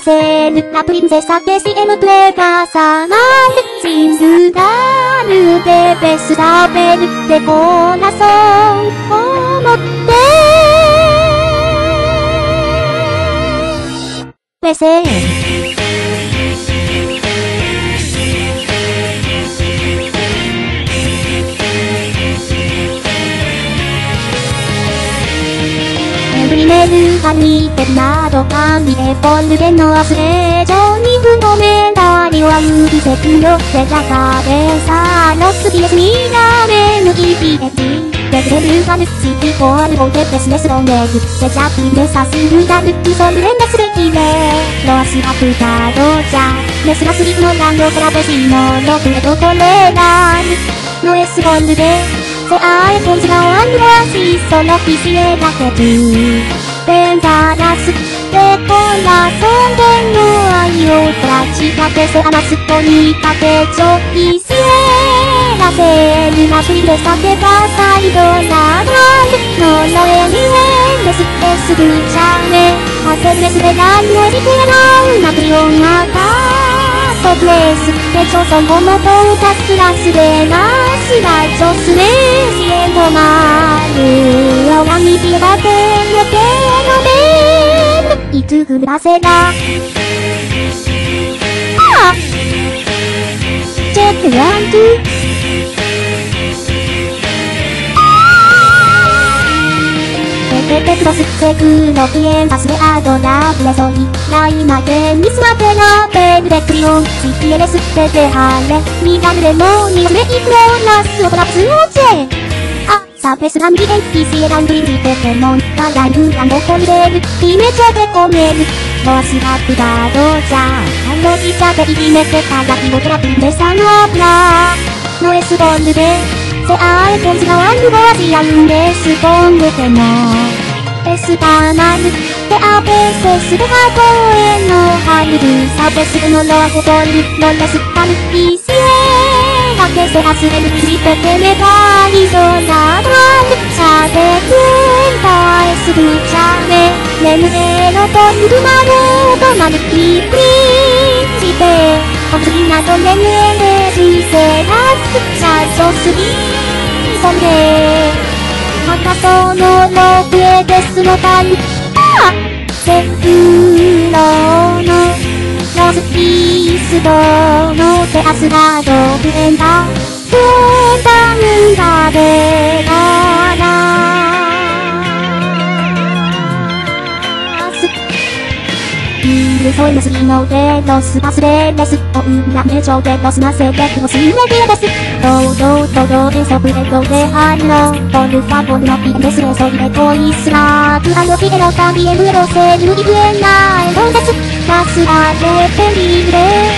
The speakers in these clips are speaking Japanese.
せるラプリンセサで CM プレイがさなるシンズダルでベスラベルでこなそう思ってベセメルが似てるなど紙でボールでの忘れ状に不のメダリは指せくよ背中でさの次へみなめのいびえきでくれるがぬちきこあるおてベスレスロンレグセジャピンでさするがぬきそぶれんでするきれロアシアプタドジャメスラスリのランドクラベシのロクエドコレランのエスゴンルでせあえこんちがワンドアシそのピシエだけどベンダラスでコラソンでの愛をプラチカテセアマストにかけちょいせらせるなしでさけばサイドならののえにえレスレスルチャメハセレスレランドリクエラウナクリオンがカートプレスでちょそのもとたすらすでなしらちょすねしえのまるはわみびらてねけいつ降らせなあチェックワンツーペペクロスセクのピエンタスでアドラブレソリライマケンミスワテラベルデクリオン CPLS テテハレミガルレモニメイクローラスオトラプスオチェサーフェスランディエンピシエランディリテテモンガライフランドコンレルイメチェでコメルロアシラプダドジャーハンドギチャでイメテカラキモトラピンデサノブラノエスボンルでセアーエコンチガワンルゴアシアンレスボンルテモエスタナルテアペセスでハコエのハルルサーフェスのロアホトルロレスタルピシエかけせあすれるしててめたいそうなシャベクンタエスルチャメ眠れのとゆるまろとなるピプリしてお次など眠れ人生がつくシャチョスリーソンデまたそのロクエデスのタイセフロのロスピースドのテアスラドブレンダブレンダンダベララソイのスリのデロスバスレレスオウラメジョデロスナセデクモスイレディエデスドドドドデソブレドデハロボルファボルのピエデスレソイレトイスラークアンドピエロタビエムエロセルイビエナエロデスラスラデペリグレ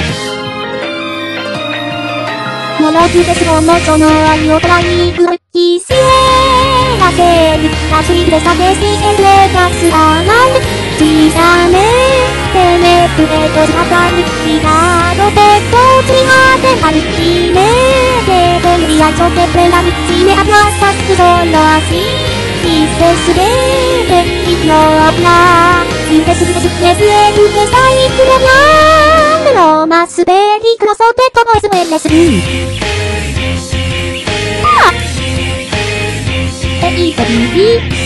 モノクデスロモチョの愛をトライグルキシエラセルラスイレサデシエレガスラナルチザメテメプレトシャタルキガロテトツリハテハルキメテベルリアチョテプレラルチメアラサスドロアシピセスレテイノアプラピセスレスレスエルテサイクレラロマスベリクロソテトボイスメレスエイトビビ